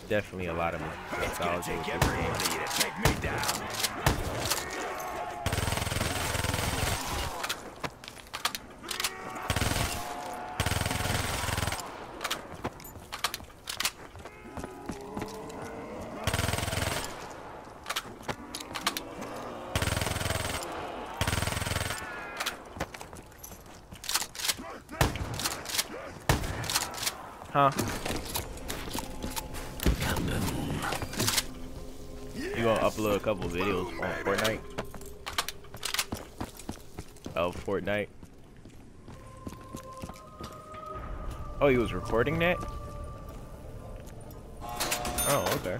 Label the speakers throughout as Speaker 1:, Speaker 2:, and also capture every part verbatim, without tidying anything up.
Speaker 1: definitely a lot of
Speaker 2: It's gonna
Speaker 1: nostalgia
Speaker 2: take
Speaker 1: with
Speaker 2: every
Speaker 1: this
Speaker 2: one of you to take me down.
Speaker 1: Huh? You gonna upload a couple videos on Fortnite? Oh, Fortnite. Oh, he was recording that? Oh, okay.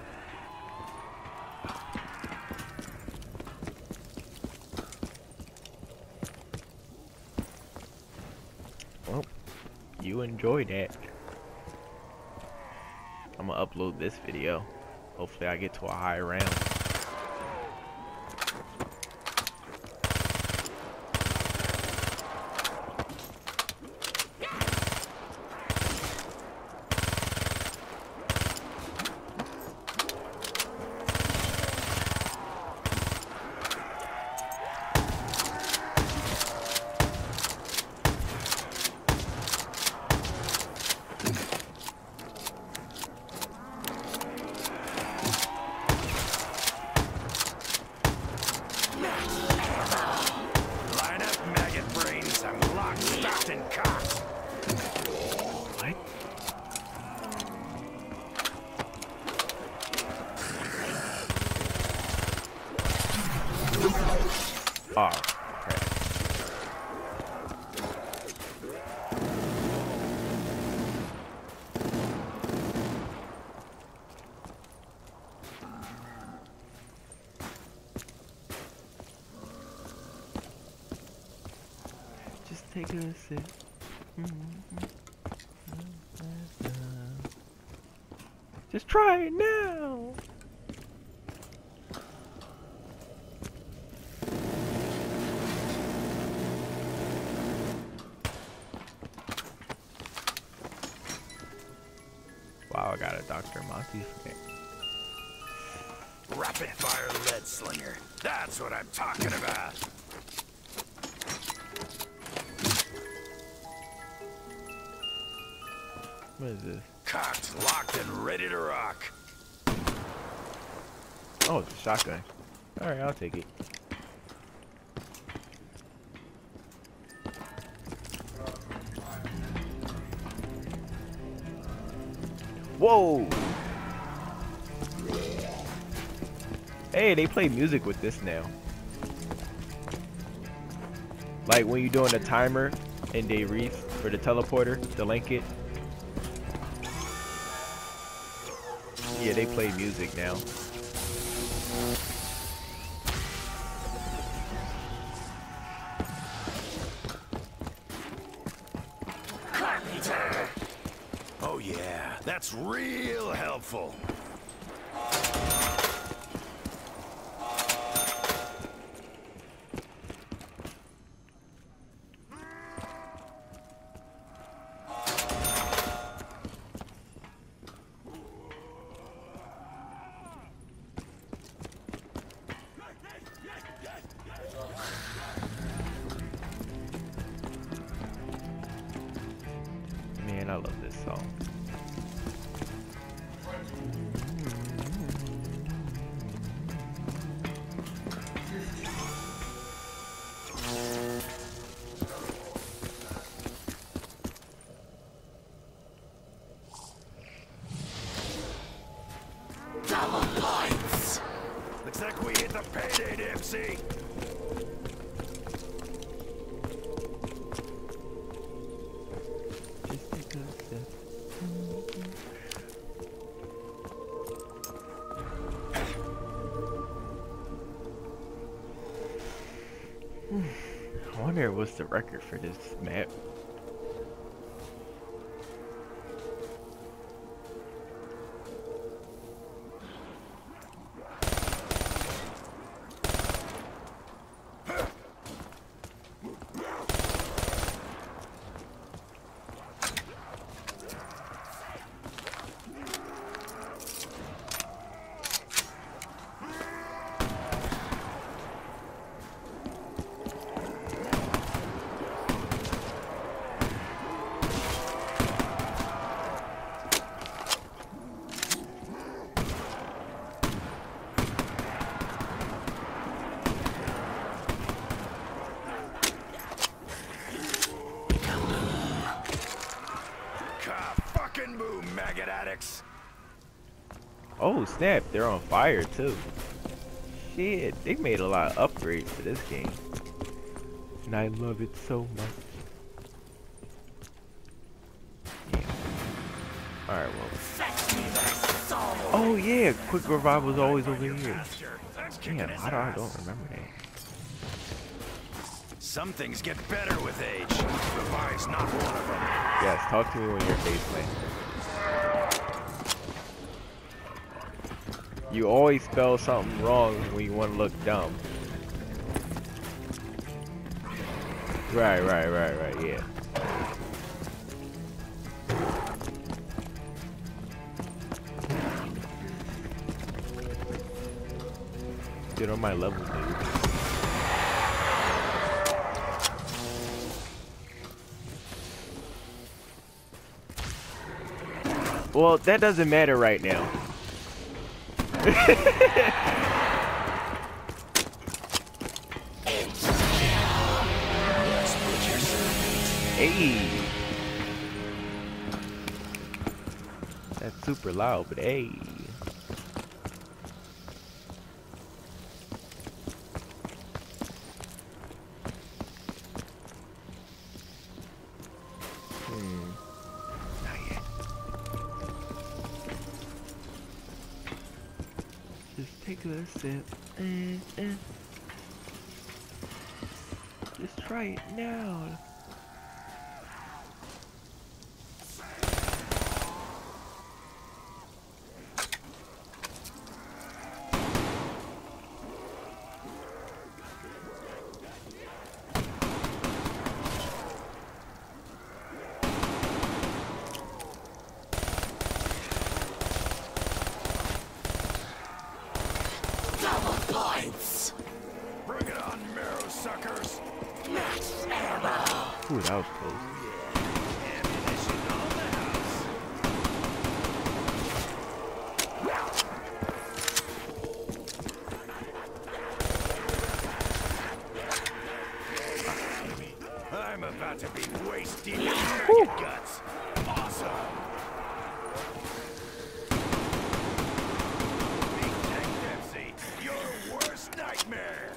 Speaker 1: Well, you enjoy that. I'm gonna upload this video. Hopefully I get to a high round.
Speaker 2: Line up, maggot brains. I'm locked, stocked, and cocked.
Speaker 1: What? Oh, crap. Just take a sip. Just try it now. Wow, I got a Doctor Monty for that.
Speaker 2: Rapid fire lead slinger. That's what I'm talking about.
Speaker 1: What is this?
Speaker 2: Cocked, locked, and ready to rock.
Speaker 1: Oh, it's a shotgun. Alright, I'll take it. Whoa! Hey, they play music with this now. Like when you're doing a timer and they reach for the teleporter to link it. Yeah, they play music now.
Speaker 2: Oh yeah, that's real helpful.
Speaker 1: Man, I love this song.
Speaker 2: Double points. Looks like we hit the payday, Dempsey.
Speaker 1: Just take a sip. I wonder what's the record for this map.
Speaker 2: Shenmue, maggot addicts.
Speaker 1: Oh snap, they're on fire too. Shit, they made a lot of upgrades to this game. And I love it so much. Yeah. Alright, well. Oh yeah, quick revival is always over here. Damn, how do I don't remember that?
Speaker 2: Some things get better with age. Revive's not one of them.
Speaker 1: Yes, talk to me when you're face planting. You always spell something wrong when you want to look dumb. Right, right, right, right, yeah. Get on my level, dude. Well, that doesn't matter right now. Hey. That's super loud, but hey. Hmm. Not yet. Just take a sip. Mm, mm. Just try it now.
Speaker 2: Bring it on, marrow suckers. Max
Speaker 1: ammo. Ooh, that was close.
Speaker 2: Ammunition on the house. I'm about to be waist deep in maggot guts. Awesome. Big Tank Dempsey, your worst nightmare.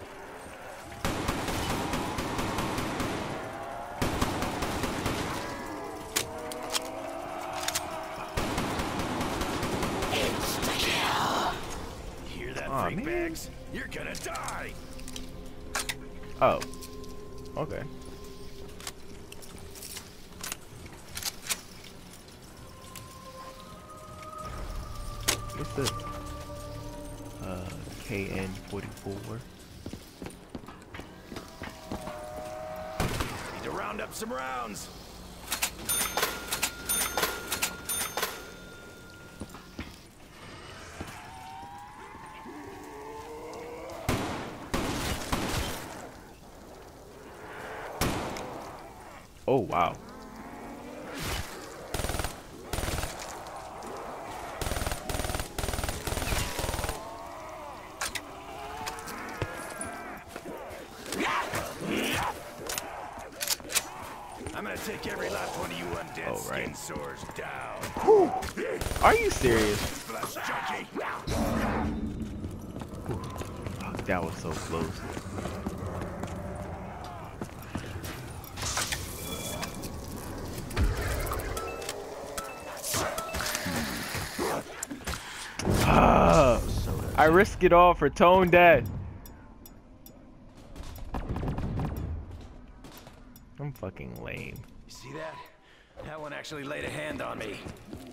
Speaker 2: Hear that,
Speaker 1: Aw,
Speaker 2: freak
Speaker 1: man.
Speaker 2: bags? You're gonna die.
Speaker 1: Oh. Okay. What's this? Uh, K N forty-four.
Speaker 2: Need to round up some rounds.
Speaker 1: Oh wow.
Speaker 2: I'm gonna take every last one of you undead
Speaker 1: Oh, right.
Speaker 2: skin sores down.
Speaker 1: Whew. Are you serious?
Speaker 2: Flesh junkie.
Speaker 1: Oh, that was so close. Ah, I risk it all for Tone Dead. I'm fucking lame.
Speaker 2: You see that? That one actually laid a hand on me.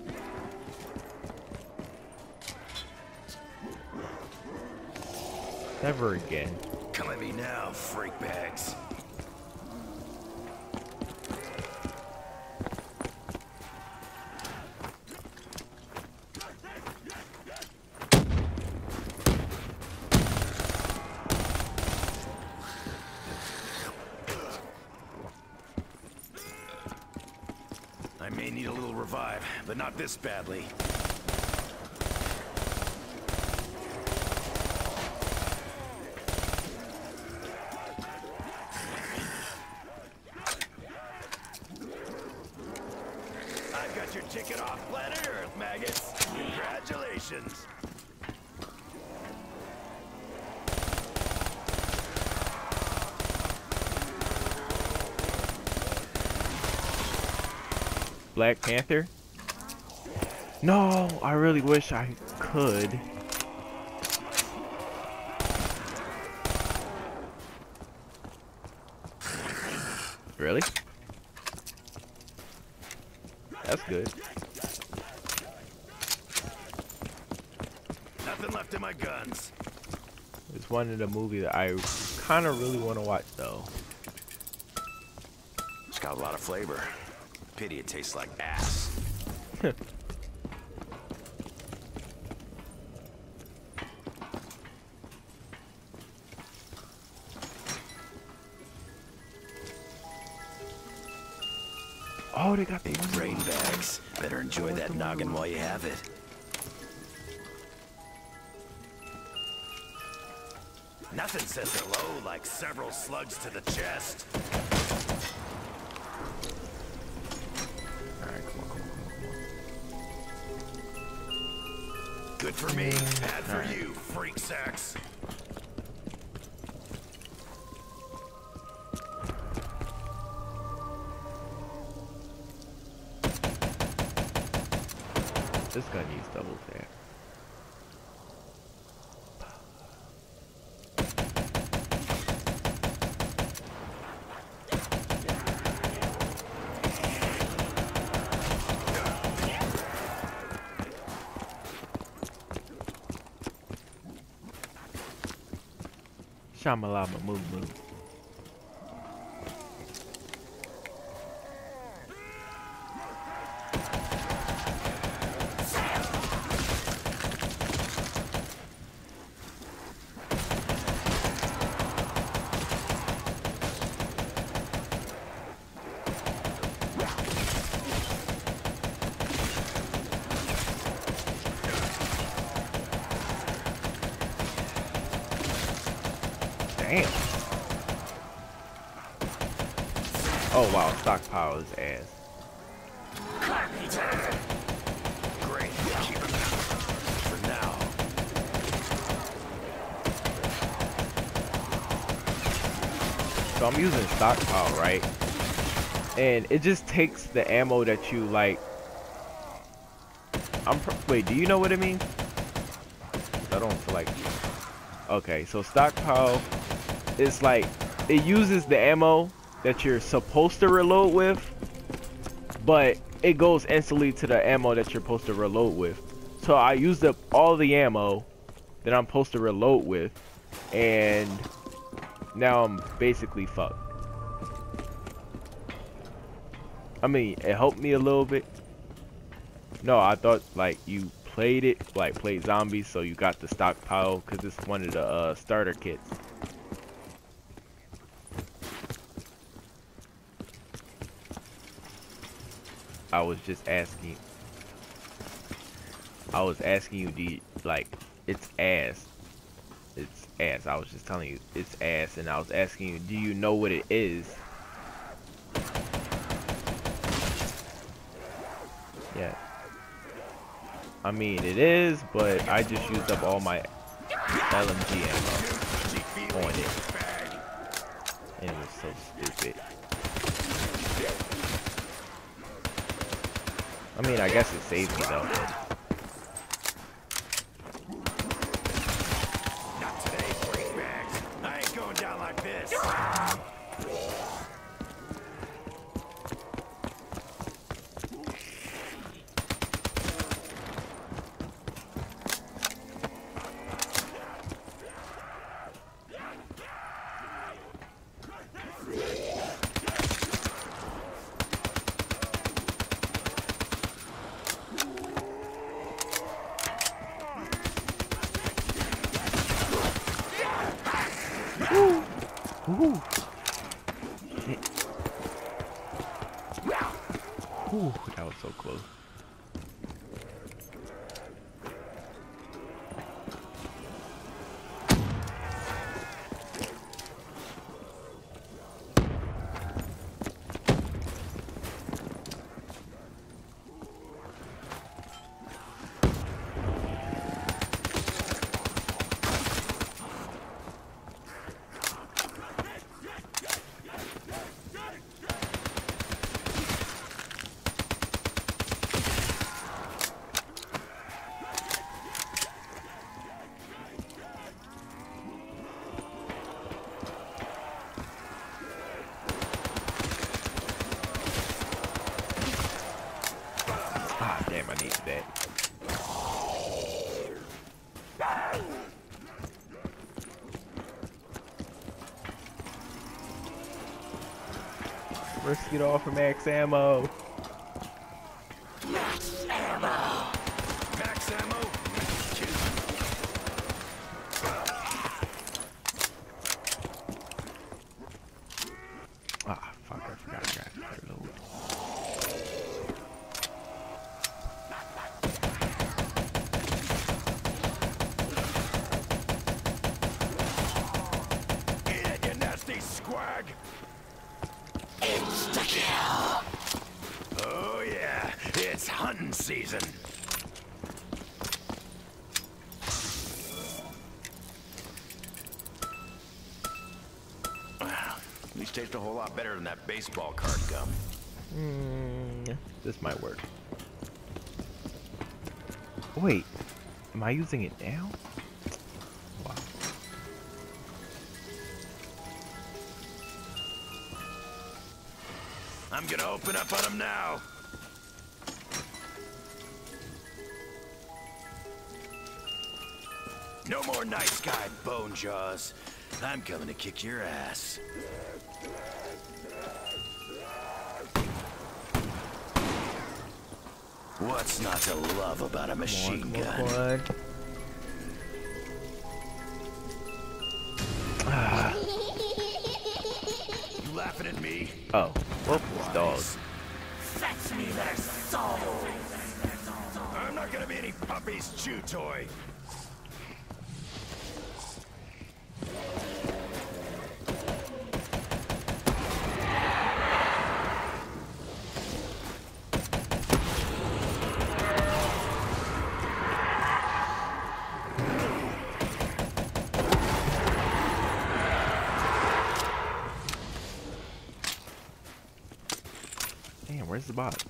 Speaker 1: Never again.
Speaker 2: Come at me now, freak bags. I may need a little revive, but not this badly. I've got your kicking off planet Earth, maggots. Congratulations.
Speaker 1: Black Panther? No, I really wish I could. Really? That's good.
Speaker 2: Nothing left in my guns.
Speaker 1: It's one of the movies that I kind of really want to watch, though.
Speaker 2: It's got a lot of flavor. Pity it tastes like ass.
Speaker 1: Oh, they got the
Speaker 2: Brain bags. Better enjoy that noggin while you have it. Nothing says hello like several slugs to the chest.
Speaker 1: Alright, come on, come on, come on, come on.
Speaker 2: Good for me, bad for you, freak sacks.
Speaker 1: This gun needs double tap. Shamalama moo moo. Damn. Oh wow, stockpile is ass.
Speaker 2: Great, keep him for now.
Speaker 1: So I'm using stockpile, right? And it just takes the ammo that you like. I'm pr wait, do you know what it means? I don't feel like. Okay, so stockpile is like it uses the ammo that you're supposed to reload with, but it goes instantly to the ammo that you're supposed to reload with. So I used up all the ammo that I'm supposed to reload with, and now I'm basically fucked. I mean, it helped me a little bit. No, I thought like you played it, like played zombies, so you got the stockpile because it's one of the uh, starter kits. I was just asking. I was asking you, do you, like, it's ass. It's ass. I was just telling you, it's ass, and I was asking you, do you know what it is? Yeah. I mean, it is, but I just used up all my L M G ammo on it. And it was so stupid. I mean, I guess it saved me though.
Speaker 2: Not today, freak bags. I ain't going down like this.
Speaker 1: Ooh. Shit. Ooh, that was so close. Damn, I needed that. Let's get off of max ammo.
Speaker 2: Max ammo. Max ammo.
Speaker 1: Ah, fuck! I forgot I got to reload.
Speaker 2: Eat it, you nasty squag. Insta-kill. Oh yeah, it's hunting season. Wow, these taste a whole lot better than that baseball card gum.
Speaker 1: Mm, this might work. Wait, am I using it now? Wow.
Speaker 2: I'm gonna open up on him now. No more nice guy, Bone Jaws. I'm coming to kick your ass. What's not to love about a machine
Speaker 1: Come on,
Speaker 2: gun?
Speaker 1: come on, come on.
Speaker 2: You laughing at me?
Speaker 1: Oh, well, it's dogs.
Speaker 2: Fetch me their souls. I'm not gonna be any puppy's chew toy.
Speaker 1: Damn, where's the bot?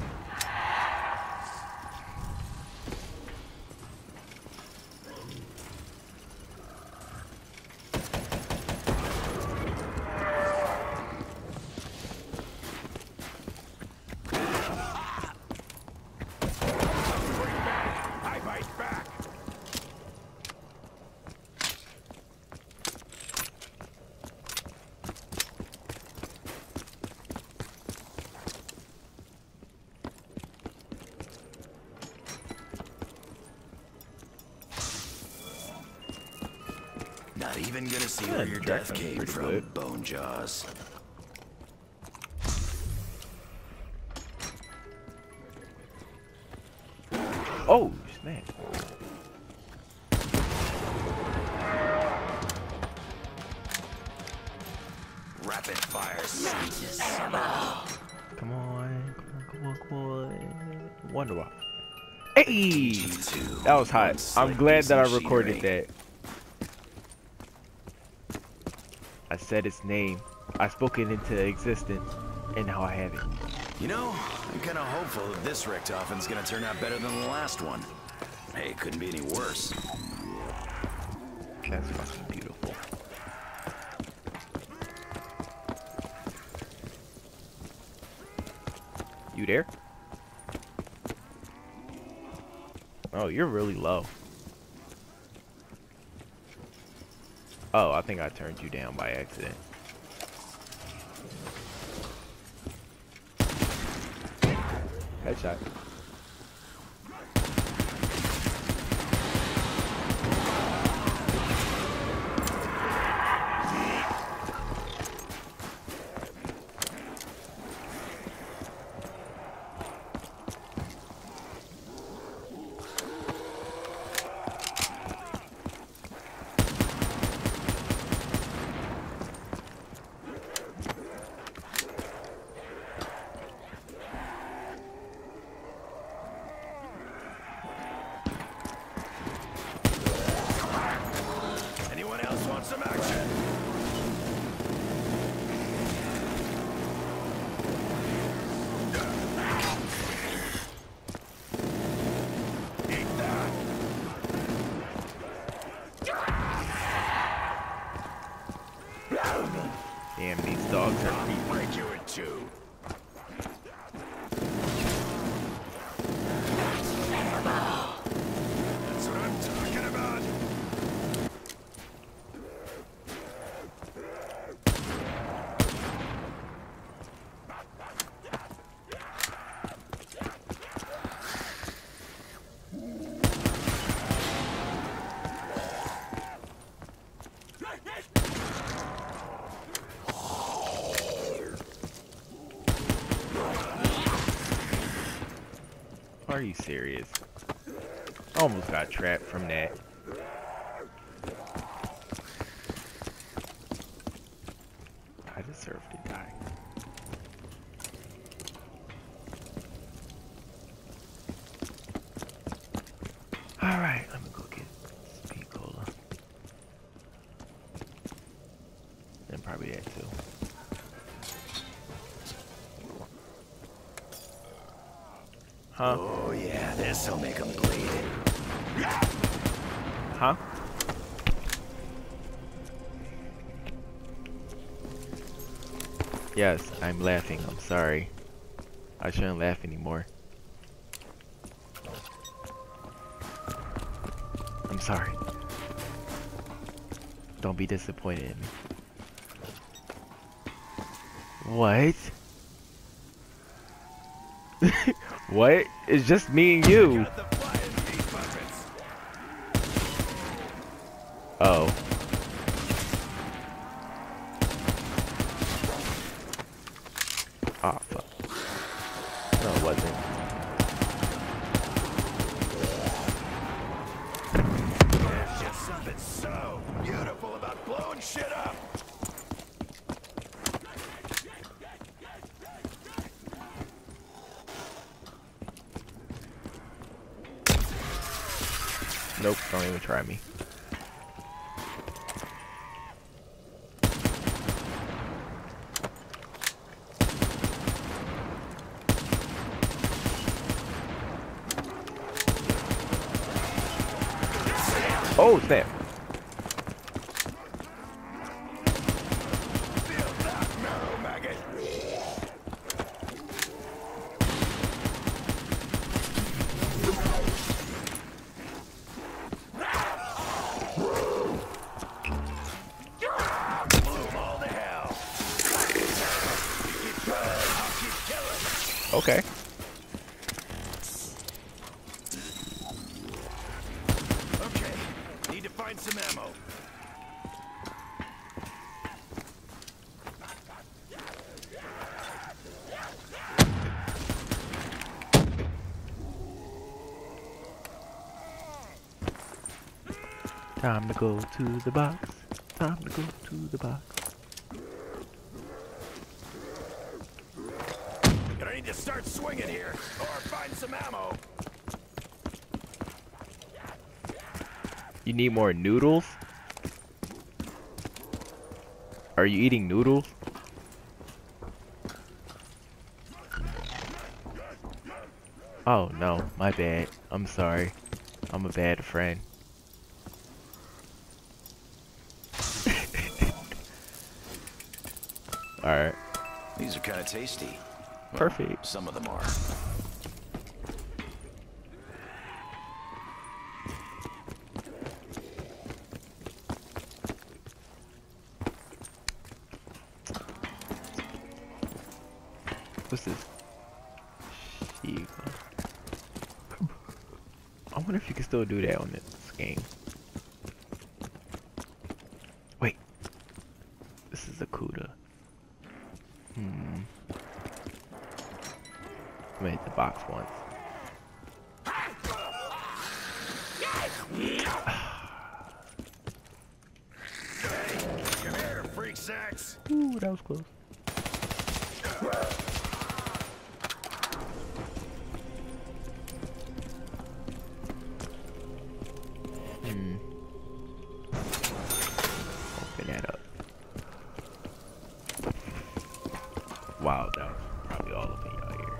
Speaker 2: I bite back. Not even gonna see
Speaker 1: Yeah,
Speaker 2: where your death
Speaker 1: Jackson's
Speaker 2: came
Speaker 1: pretty
Speaker 2: from,
Speaker 1: good.
Speaker 2: Bone Jaws.
Speaker 1: Oh, snap.
Speaker 2: Rapid fire scientist.
Speaker 1: Come on, come on, come on, come on. Wonder Why. Hey! That was hot. I'm glad that I recorded that. I said its name. I spoke it into existence, and now I have it.
Speaker 2: You know, I'm kind of hopeful that this Richtofen's gonna turn out better than the last one. Hey, it couldn't be any worse.
Speaker 1: That's fucking beautiful. You there? Oh, you're really low. Oh, I think I turned you down by accident. Headshot. Are you serious? Almost got trapped from that. I deserve to die. Alright, let me go get speed cola. And probably that too. Huh?
Speaker 2: Oh yeah, this'll make them bleed.
Speaker 1: Huh? Yes, I'm laughing. I'm sorry. I shouldn't laugh anymore. I'm sorry. Don't be disappointed in me. What? What? It's just me and you. Oh. Ah, fuck. No, it wasn't.
Speaker 2: There's just something so beautiful about blowing shit up.
Speaker 1: Nope, don't even try me. Oh, snap. Okay.
Speaker 2: Okay, need to find some ammo.
Speaker 1: Time to go to the box. Time to go to the box.
Speaker 2: Gonna need to start swinging here, or find some ammo.
Speaker 1: You need more noodles? Are you eating noodles? Oh no, my bad. I'm sorry. I'm a bad friend. Alright.
Speaker 2: These are kind of tasty.
Speaker 1: Perfect.
Speaker 2: Some of them are.
Speaker 1: What's this? Shiva. I wonder if you can still do that on this game. Wait. This is a Kuda. Hmm. I made the box once.
Speaker 2: Come here, freak sacks.
Speaker 1: Ooh, that was close. Hmm. Open that up. Wow, that was probably all of it out here.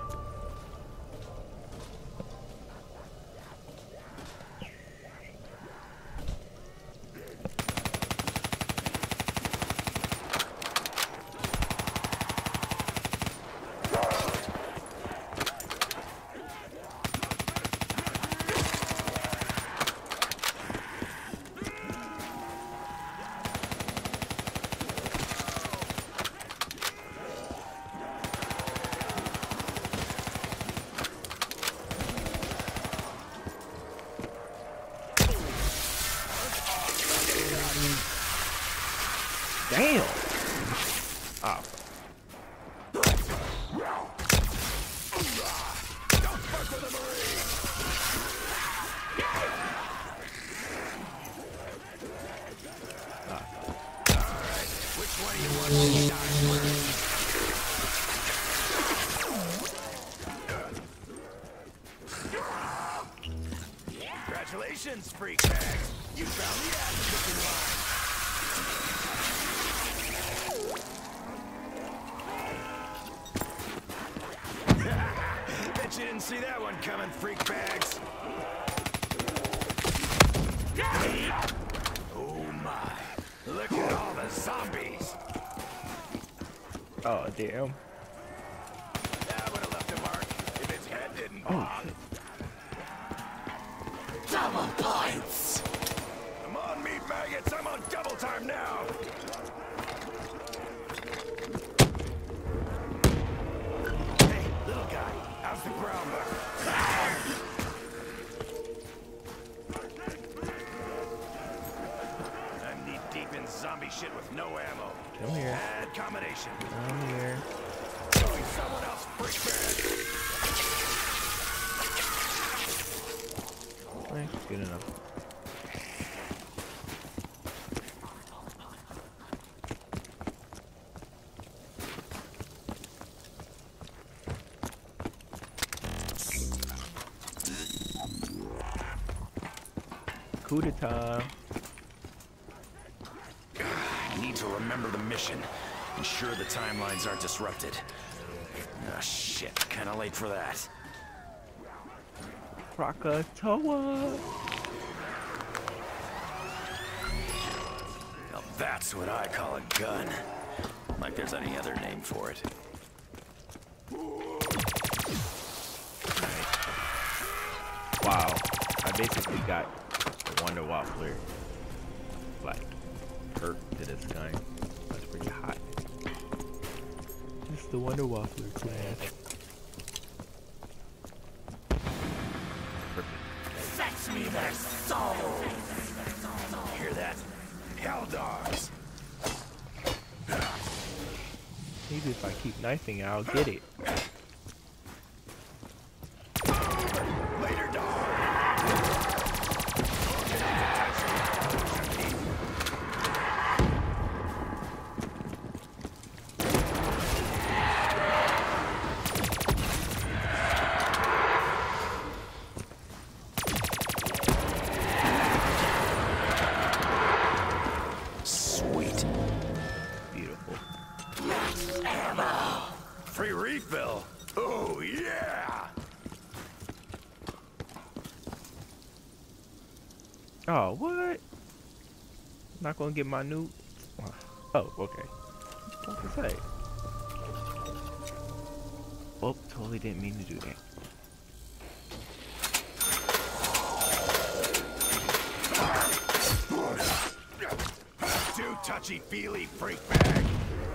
Speaker 2: Congratulations, freak bags! You found the ass-kicking line. Bet you didn't see that one coming, freak bags. Oh my! Look at all the zombies.
Speaker 1: Oh damn.
Speaker 2: That would have left a mark if its head didn't
Speaker 1: Oh
Speaker 2: pop.
Speaker 1: shit.
Speaker 2: Double points! Come on, meat maggots, I'm on double time now! Hey, little guy, how's the ground look? I'm knee deep in zombie shit with no ammo.
Speaker 1: Come here.
Speaker 2: Bad combination.
Speaker 1: Come here.
Speaker 2: Showing someone else freak bad.
Speaker 1: Eh, good enough. Coup d'etat.
Speaker 2: I need to remember the mission. Ensure the timelines aren't disrupted. Ah, shit. Kinda late for that.
Speaker 1: Krakatoa.
Speaker 2: Now that's what I call a gun. Like there's any other name for it.
Speaker 1: Wow. I basically got the Wonder Waffler like perk to this guy. That's pretty hot. It's the Wonder Waffler class.
Speaker 2: Fetch me their soul! Hear that? Hell dogs!
Speaker 1: Maybe if I keep knifing it, I'll get it.
Speaker 2: Later, dog! Sweet.
Speaker 1: Beautiful.
Speaker 2: Ammo! Free refill! Oh, yeah!
Speaker 1: Oh, what? Not gonna get my new. Oh, okay. What to say? Oh, totally didn't mean to do that.
Speaker 2: Too touchy-feely, freak bag!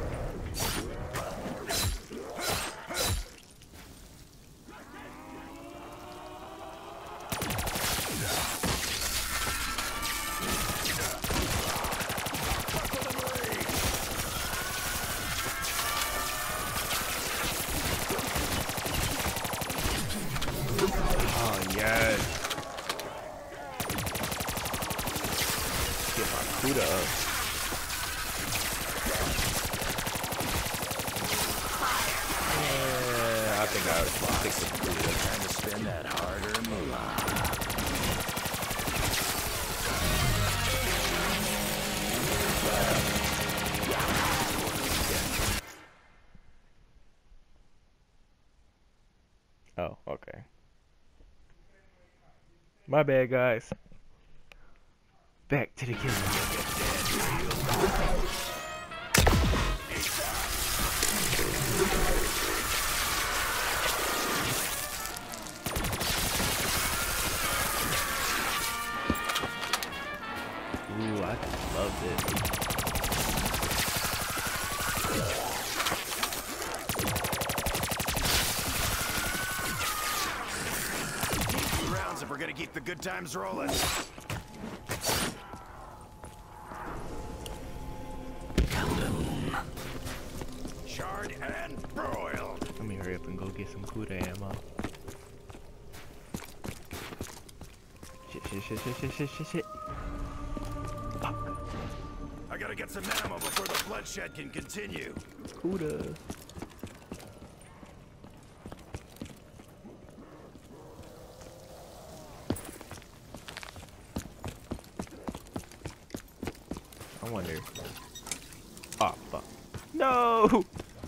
Speaker 1: Oh, yes. Get my Kuda up. Yeah, I think I would stick with Kuda.
Speaker 2: Time to spend that harder moolah.
Speaker 1: Oh, okay. My bad, guys. Back to the killing. Ooh, I just love this.
Speaker 2: Two rounds if we're gonna keep the good times rolling. Charred and broiled.
Speaker 1: Let me hurry up and go get some Kuda ammo. Shit, shit, shit, shit, shit, shit, shit, shit. Fuck.
Speaker 2: I gotta get some ammo before the bloodshed can continue.
Speaker 1: Kuda. I wonder. Oh fuck. No.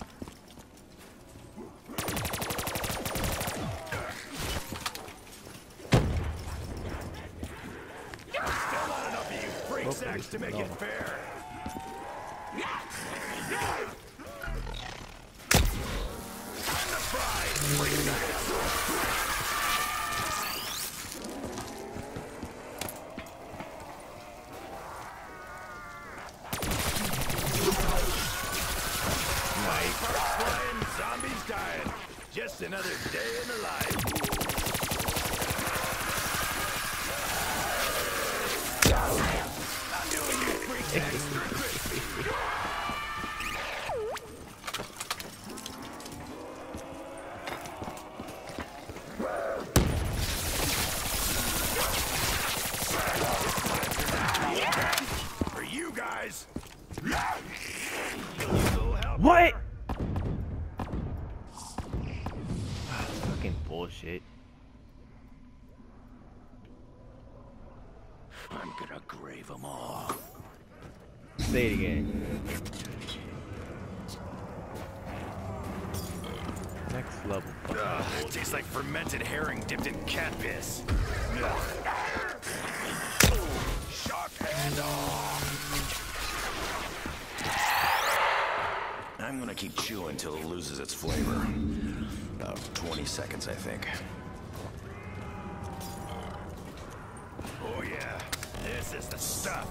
Speaker 2: Still not enough of you freak sacks to make it fair. Time to fry, freak sacks. Zombies dying. Just another day in the life. I'm doing you freak For you guys.
Speaker 1: What? Bullshit.
Speaker 2: I'm gonna grave them all.
Speaker 1: Say it again. Next level.
Speaker 2: Ugh, it tastes like fermented herring dipped in cat piss. Shock and awe. I'm gonna keep chewing till it loses its flavor. About twenty seconds, I think. Oh yeah, this is the stuff.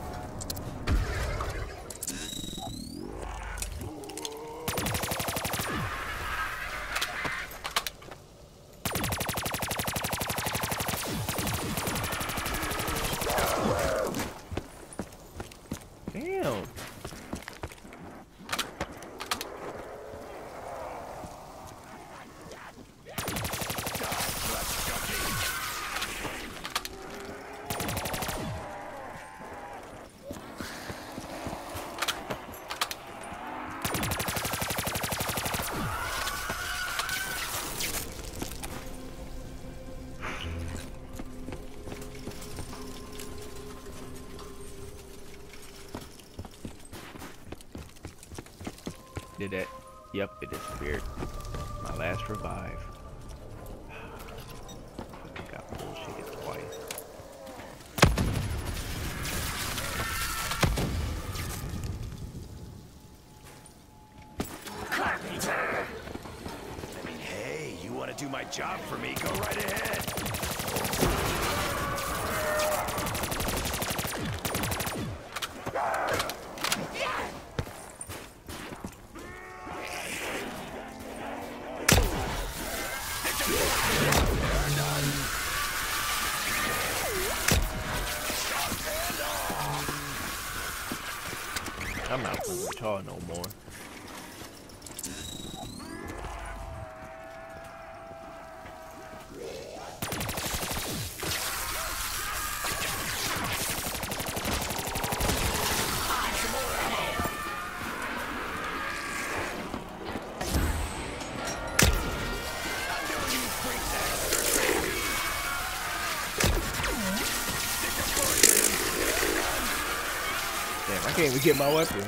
Speaker 1: Damn. Did it? Yep, it disappeared. My last revive. Fucking got bullshitted twice.
Speaker 2: I mean, hey, you want to do my job for me? Go right ahead.
Speaker 1: I'm not playing with y'all no more. Damn, I can't even get my weapon.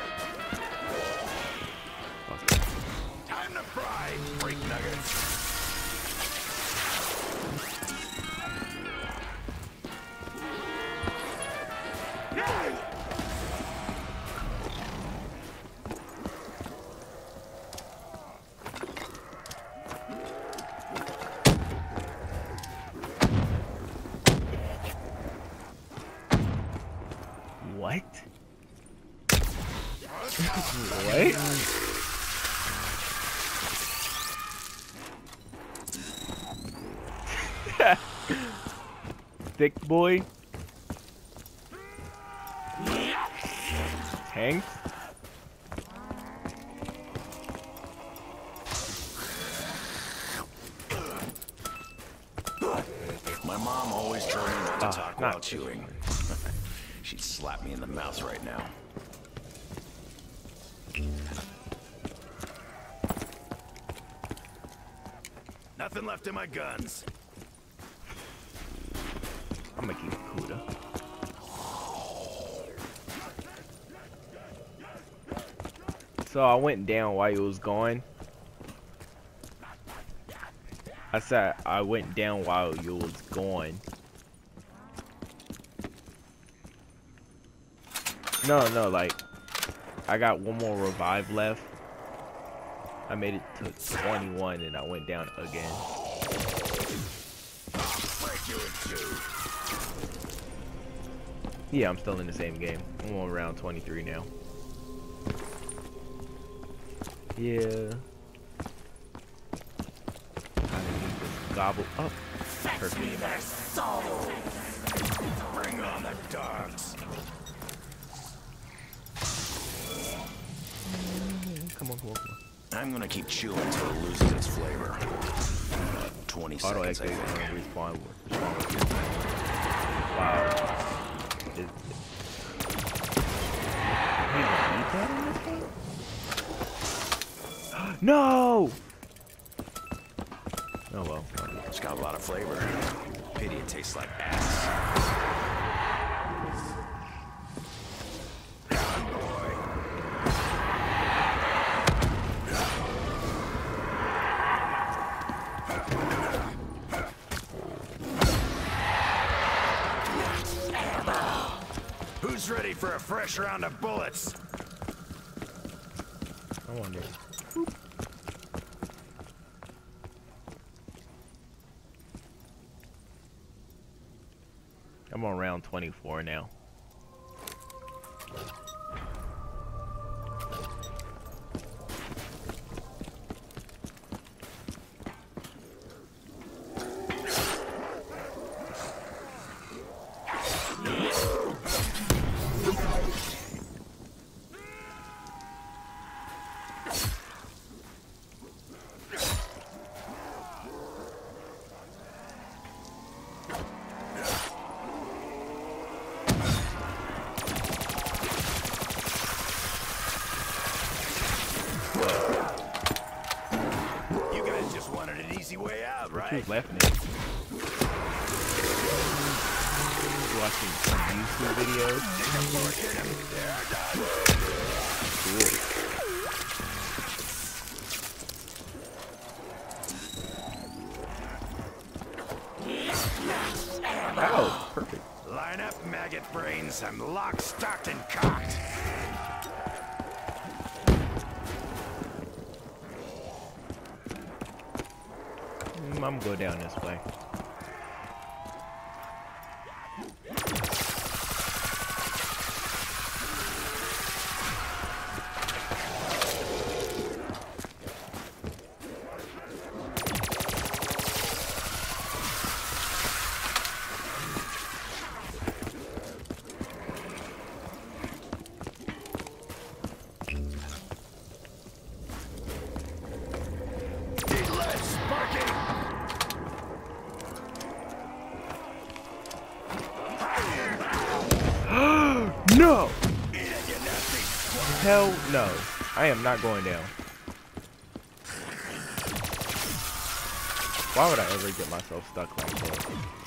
Speaker 2: Time to fry, freak nuggets.
Speaker 1: What? What? Thick boy. Tank.
Speaker 2: My mom always told me not to
Speaker 1: Ah,
Speaker 2: talk
Speaker 1: not
Speaker 2: while chewing. She'd slap me in the mouth right now. Nothing left in my guns.
Speaker 1: I'm gonna keep Kuda. So I went down while you was going. I said I went down while you was going. No, no, like I got one more revive left. I made it to twenty-one and I went down again. Yeah, I'm still in the same game. I'm on round twenty-three now. Yeah. I need this gobble up. Perfect.
Speaker 2: Bring on the dogs.
Speaker 1: Come on, come on, come on.
Speaker 2: I'm gonna keep chewing until it loses its flavor. twenty
Speaker 1: Auto
Speaker 2: seconds, I
Speaker 1: activate
Speaker 2: think.
Speaker 1: and respawn. Wow. Is, you gonna eat that in this game? No! Oh well.
Speaker 2: It's got a lot of flavor. Pity it tastes like ass. Who's ready for a fresh round of bullets?
Speaker 1: I wonder. I'm on round twenty-four now. Who's laughing at you? Watching some YouTube videos. Cool. Oh, perfect.
Speaker 2: Line up, maggot brains. I'm locked, stocked, and cocked.
Speaker 1: I'm gonna go down this way. No! Hell no. I am not going down. Why would I ever get myself stuck like that?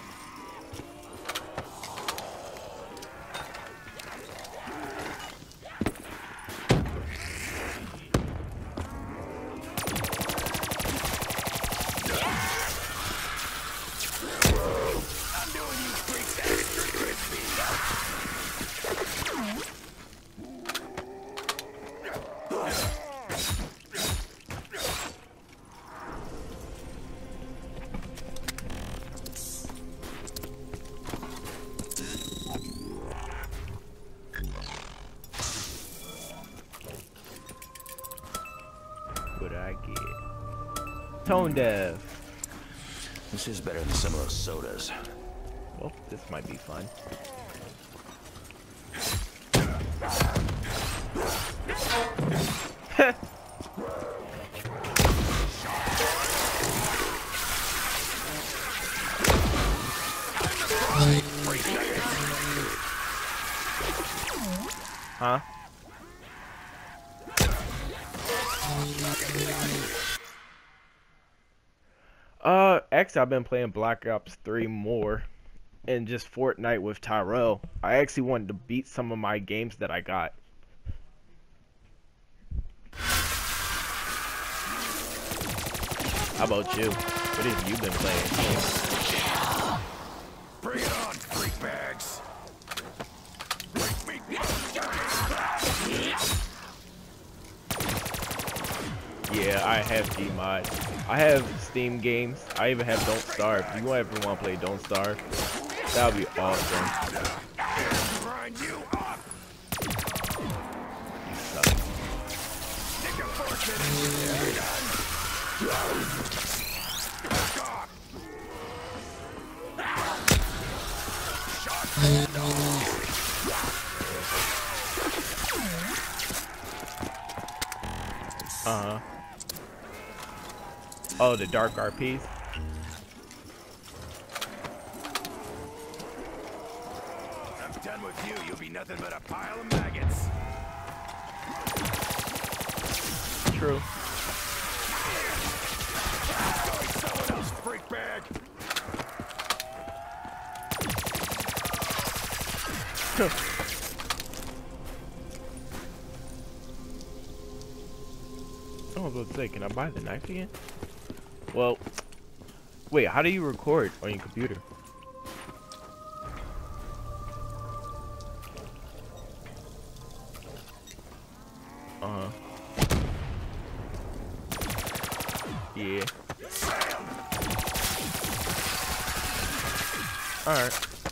Speaker 1: What did I get? Tone deaf.
Speaker 2: This is better than some of those sodas.
Speaker 1: Well, this might be fun. Huh? Uh, actually, I've been playing Black Ops three more, and just Fortnite with Tyrell. I actually wanted to beat some of my games that I got. How about you? What have you been playing?
Speaker 2: Bring it on, freak bags.
Speaker 1: Yeah, I have Gmod. I have Steam games. I even have Don't Starve. If you ever want to play Don't Starve, that would be awesome.
Speaker 2: Grind you up.
Speaker 1: You suck.
Speaker 2: Take a fortune and you're done. Back off. Shot and all.
Speaker 1: Uh-huh. Oh, the dark R Ps?
Speaker 2: I'm done with you. You'll be nothing but a pile of maggots.
Speaker 1: True.
Speaker 2: Going someone else, freak bag.
Speaker 1: I was about to say, can I buy the knife again? Well, wait, how do you record on your computer? Uh-huh. Yeah. Alright.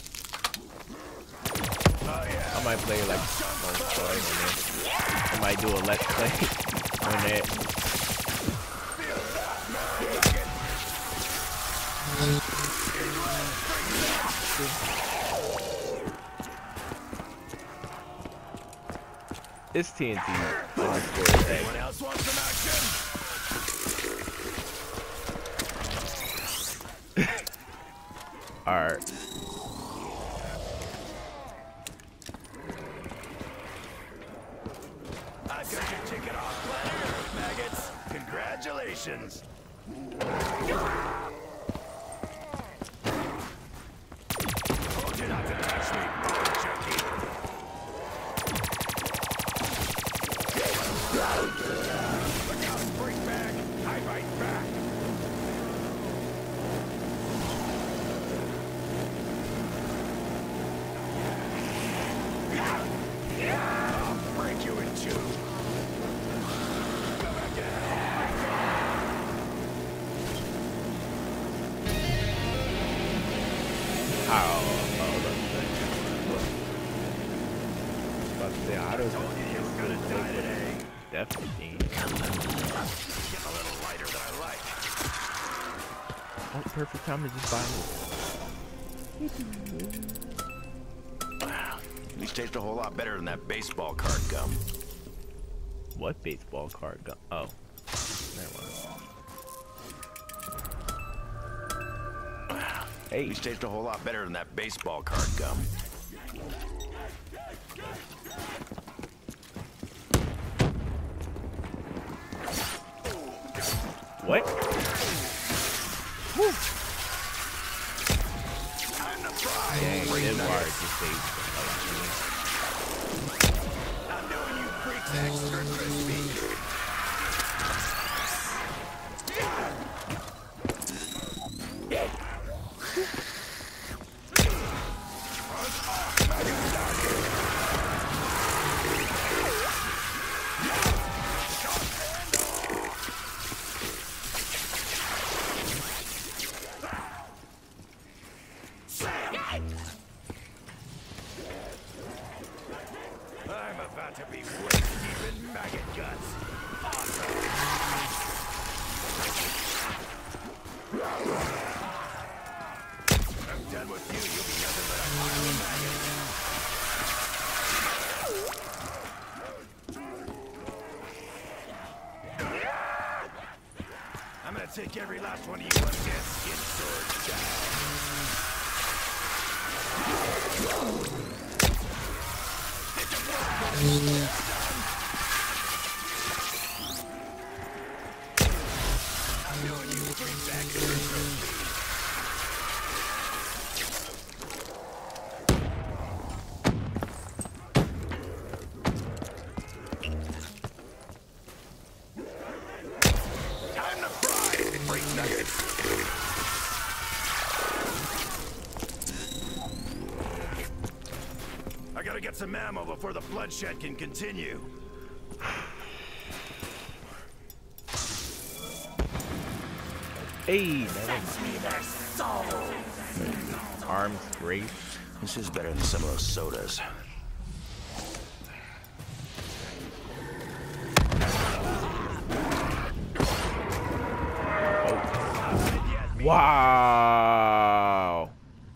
Speaker 2: Oh, yeah.
Speaker 1: I might play like oh, sorry, I might do a let's play on that. It's T N T.
Speaker 2: Anyone else want some action?
Speaker 1: Alright.
Speaker 2: I got your ticket off planet Earth, maggots. Congratulations. Told you not to touch me, junkie. Look out, freak bag. I bite back. I'll break you in two. Go back to
Speaker 1: How? Oh, let's say. I don't know.
Speaker 2: you were gonna die today.
Speaker 1: Definitely.
Speaker 2: Getting a little lighter than I like.
Speaker 1: Oh, perfect time to just buy it.
Speaker 2: Wow. These taste a whole lot better than that baseball card gum.
Speaker 1: What baseball card gun? Oh. Never mind. Hey.
Speaker 2: These taste a whole lot better than that baseball card gum.
Speaker 1: What? Woo.
Speaker 2: Time to fry.
Speaker 1: Dang,
Speaker 2: Freak
Speaker 1: them
Speaker 2: nuggets.
Speaker 1: bars just saved
Speaker 2: I'm doing you freaks extra crispy. I'm about to be waist deep in maggot guts. Awesome. I'm done with you. You'll be nothing but a pile of maggots. I'm gonna take every last one of you on dead skin swords down. I'm doing you freak back to your trophy. Time to fry, freak got some ammo before the bloodshed can continue.
Speaker 1: Hey, that was arms great.
Speaker 2: This is better than some of those sodas.
Speaker 1: Wow.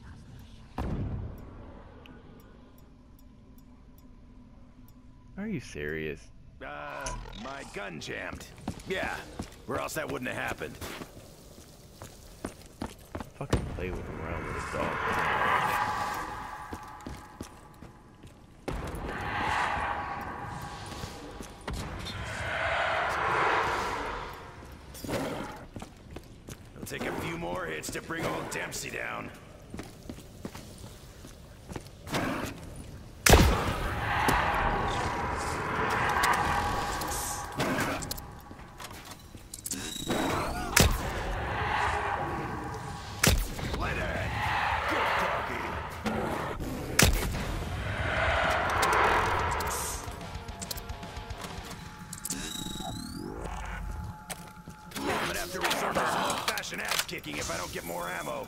Speaker 1: Are you serious?
Speaker 2: Uh, my gun jammed. Yeah, or else that wouldn't have happened.
Speaker 1: Fucking play with around with a dog.
Speaker 2: It'll take a few more hits to bring old Dempsey down. If I don't get more ammo.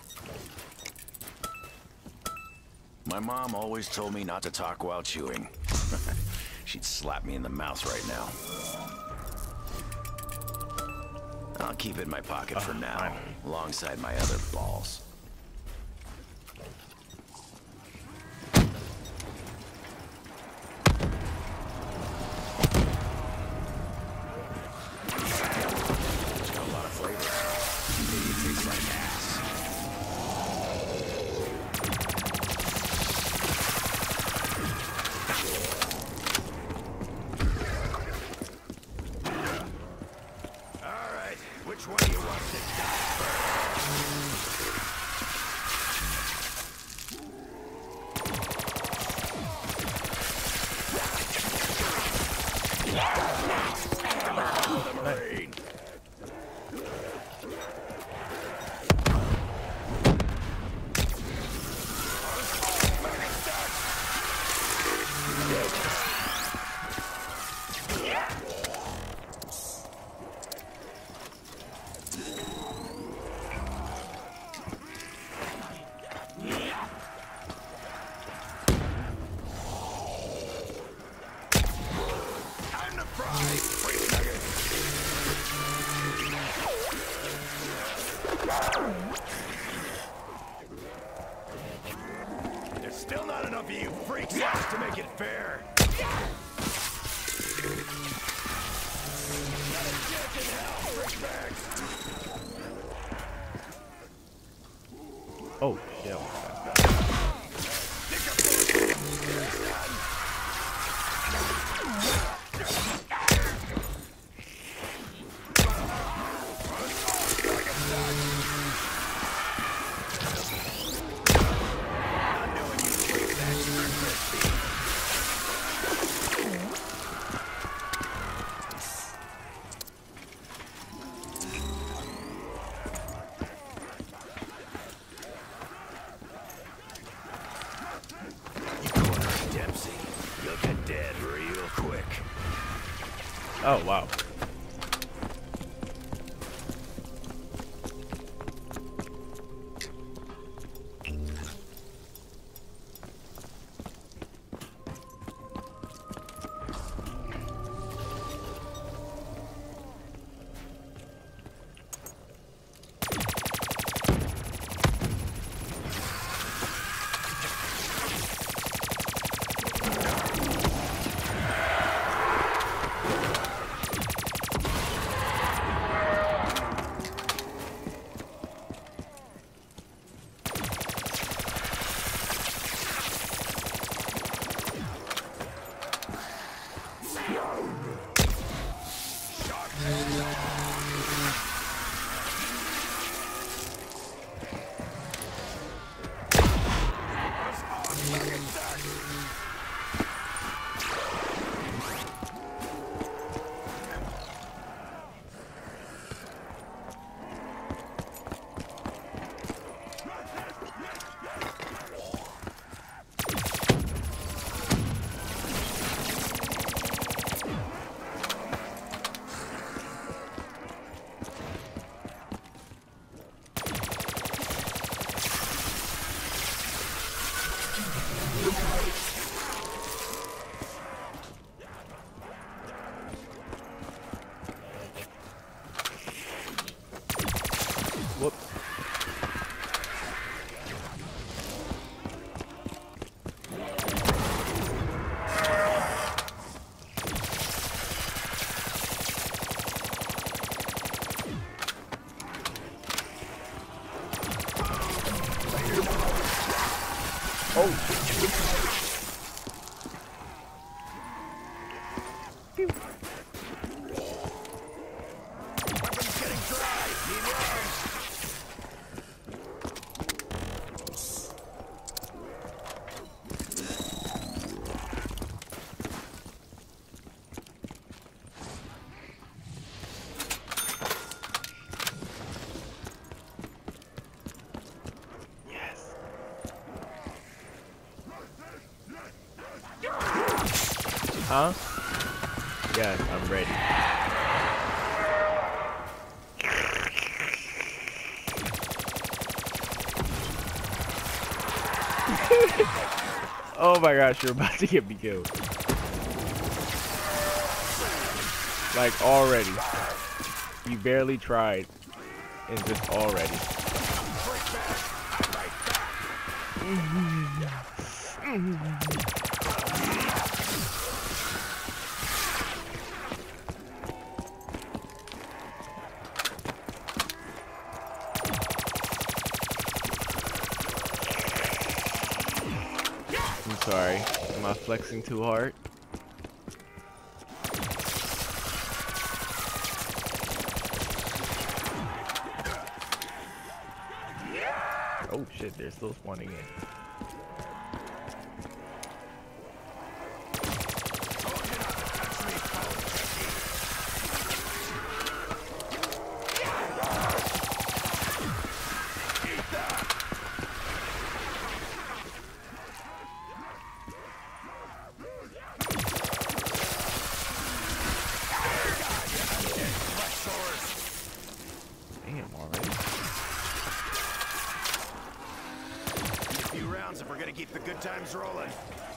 Speaker 2: My mom always told me not to talk while chewing. She'd slap me in the mouth right now. I'll keep it in my pocket oh, for now, finally. Alongside my other balls. There's still not enough of you freaks left to make it fair.
Speaker 1: Oh, shit. Oh, wow. Whoop. Oh. Pew.
Speaker 2: Weapons getting dry. Need arms.
Speaker 1: Yes. Huh? Yes, I'm ready. Oh my gosh, you're about to get me killed. Like already. You barely tried. And just already. I'm sorry. Am I flexing too hard? Oh shit, they're still spawning in. Damn, already.
Speaker 2: A few rounds if we're gonna keep the good times rolling.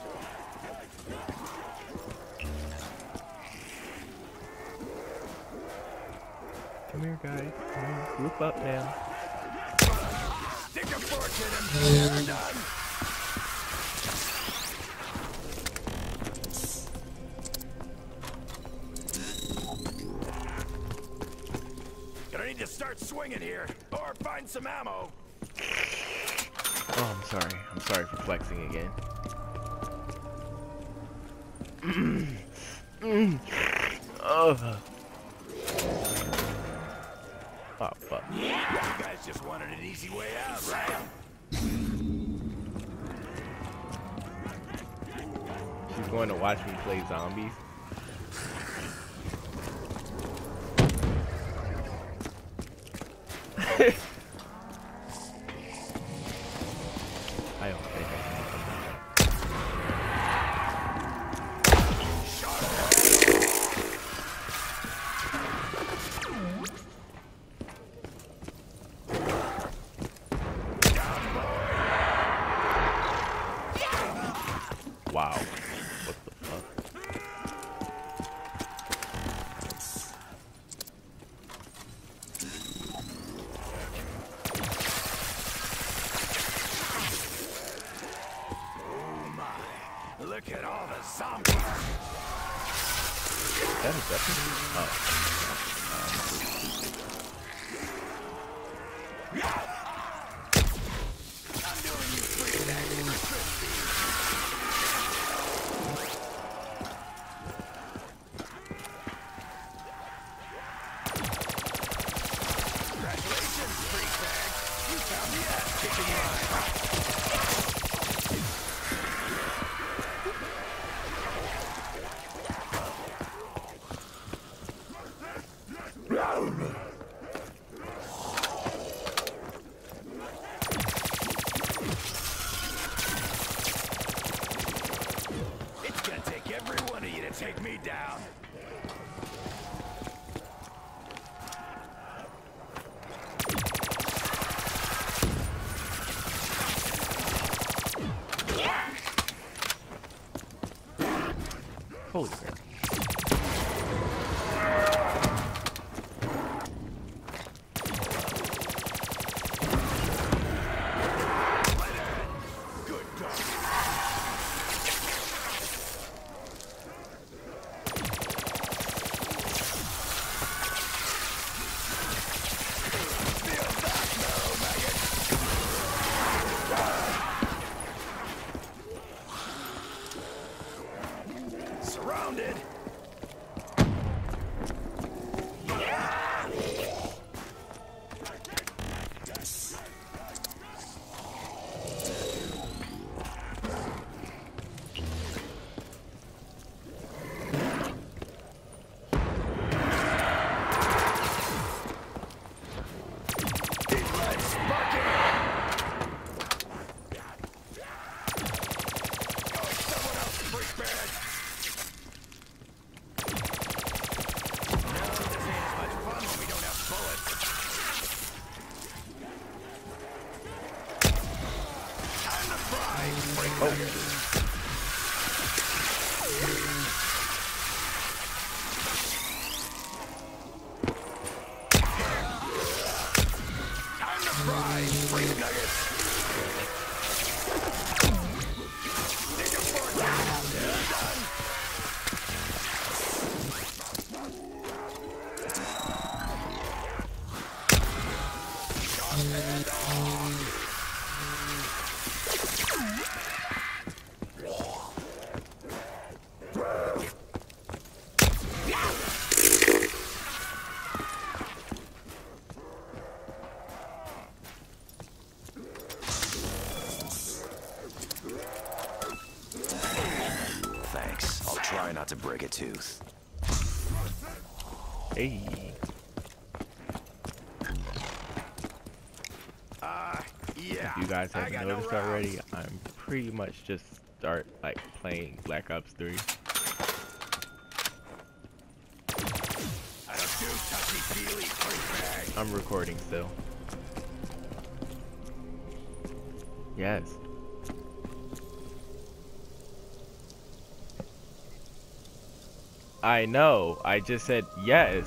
Speaker 1: Come here, guys. Come here. Group up now.
Speaker 2: Take a fortune and we're done. Gonna need to start swinging here, or find some ammo.
Speaker 1: Oh, I'm sorry. I'm sorry for flexing again. Oh. Oh, fuck.
Speaker 2: You guys just wanted an easy way out, right?
Speaker 1: She's going to watch me play zombies. I don't think I can do something. Wow. What the fuck?
Speaker 2: Look at all the zombies.
Speaker 1: That is definitely. Oh.
Speaker 2: I'm doing you free bags for crispy. Congratulations, free bag. You found the ass kicking line. It's gonna take every one of you to take me down.
Speaker 1: Holy crap.
Speaker 2: Time to fry, freeze nuggets. Take a fork. Yeah, done. Thanks. I'll try not to break a tooth.
Speaker 1: Hey.
Speaker 2: Uh, yeah.
Speaker 1: If you guys
Speaker 2: I
Speaker 1: haven't
Speaker 2: got
Speaker 1: noticed
Speaker 2: no rounds.
Speaker 1: already, I'm pretty much just start like playing Black Ops three.
Speaker 2: I don't do touchy-feely freak bag.
Speaker 1: I'm recording still. Yes. I know. I just said yes.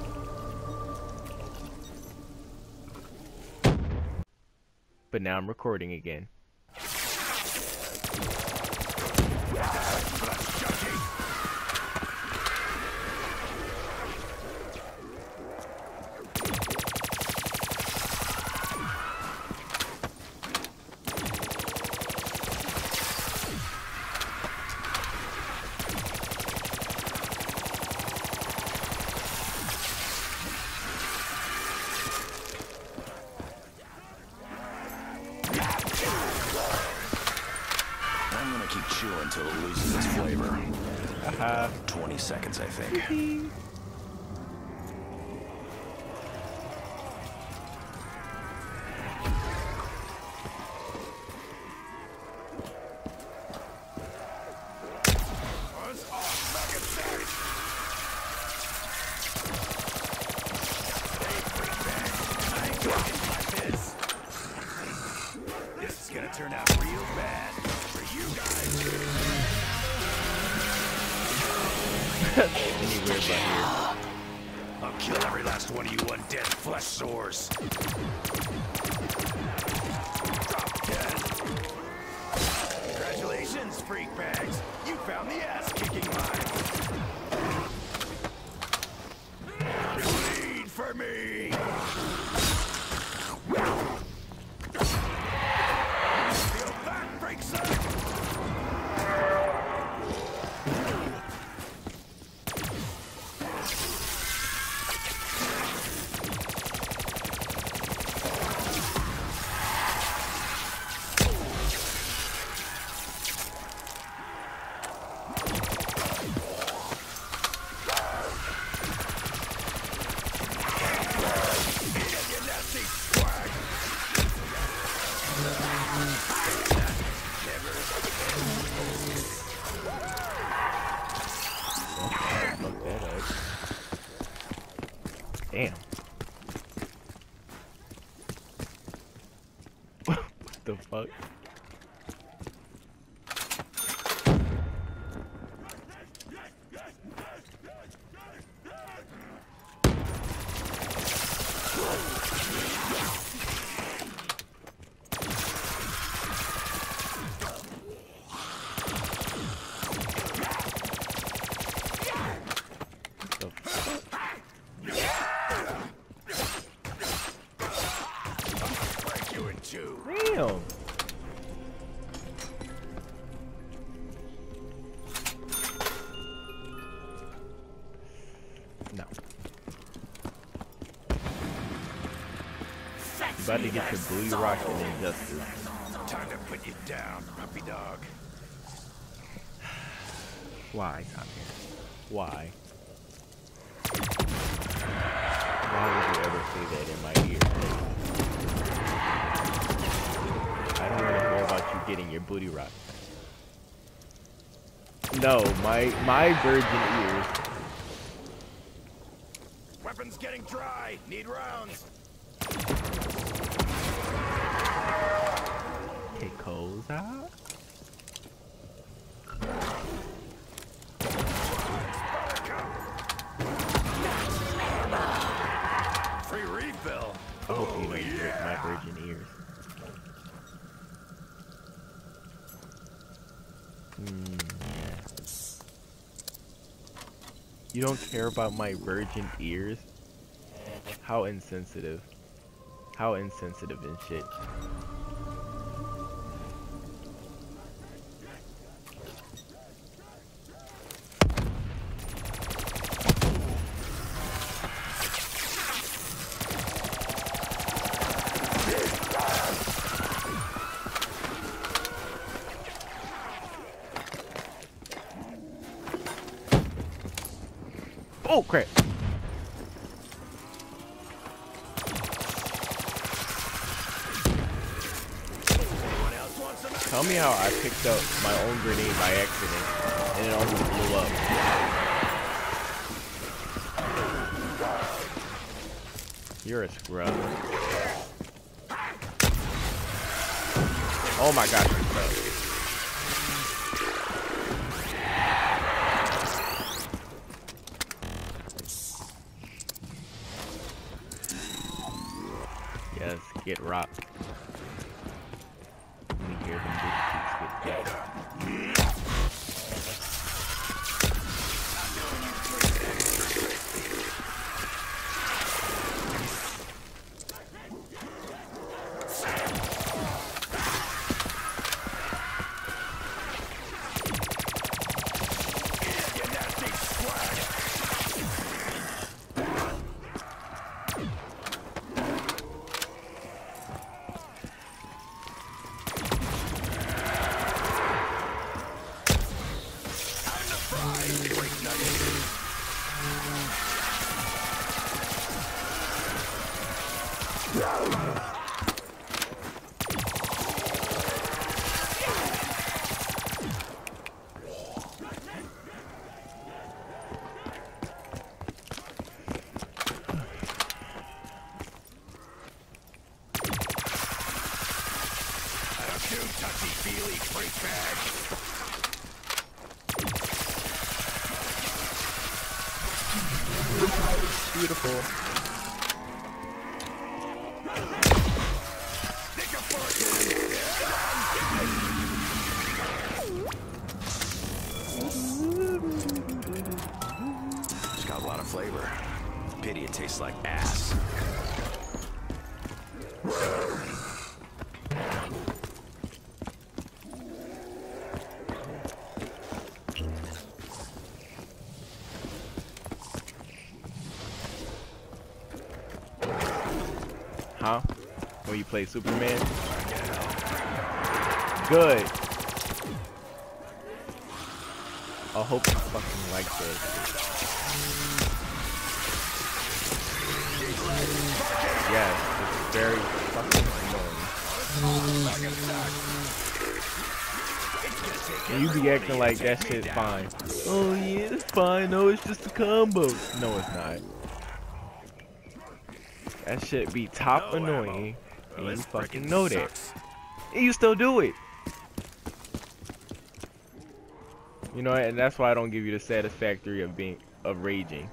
Speaker 1: But now I'm recording again.
Speaker 2: I'm gonna keep chewing until it loses its flavor.
Speaker 1: Haha.
Speaker 2: twenty seconds, I think. This is gonna turn out real bad for you guys.
Speaker 1: Anywhere but here.
Speaker 2: I'll kill every last one of you undead flesh sores. Drop dead. Congratulations, freak bags. You found the ass-kicking mine. Bleed for me. Feel that, freak son.
Speaker 1: Fuck that up. Damn. What the fuck? Damn. No. You about to get your blue rock and injustice.
Speaker 2: Time to put you down, puppy dog.
Speaker 1: Why, Tommy? Why? Why would you ever say that in my ear? I don't want to hear about you getting your booty rocked. No, my my virgin ears.
Speaker 2: Weapons getting dry. Need rounds.
Speaker 1: Que cosa? ears. Hmm, yeah. You don't care about my virgin ears? How insensitive. How insensitive and shit. Oh crap! Tell me how I picked up my own grenade by accident and it almost blew up. You're a scrub. Oh my gosh, you're a scrub. Yes, get rocked. Let me hear them big cheeks get dead.
Speaker 2: Touchy-feely freak bag.
Speaker 1: Beautiful.
Speaker 2: It's got a lot of flavor. Pity it tastes like ass.
Speaker 1: Huh? When you play Superman? Good. I hope you fucking like this. Yes, it's very fucking annoying. And you be acting like that shit's fine. Oh yeah, it's fine. No, it's just a combo. No, it's not. That shit be top no annoying, and you fucking know that. And you still do it. You know, and that's why I don't give you the satisfactory of being of raging.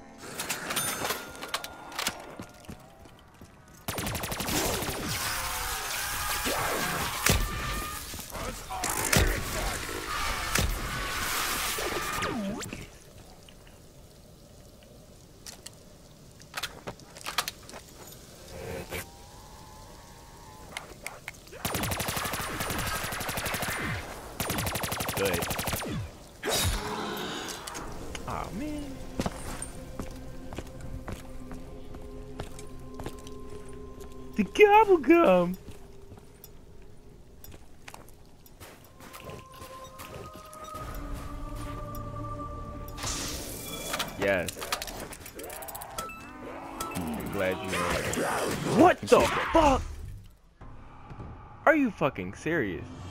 Speaker 1: Good. Oh man. The gobblegum. Yes. I'm glad you know. What the fuck? Are you fucking serious?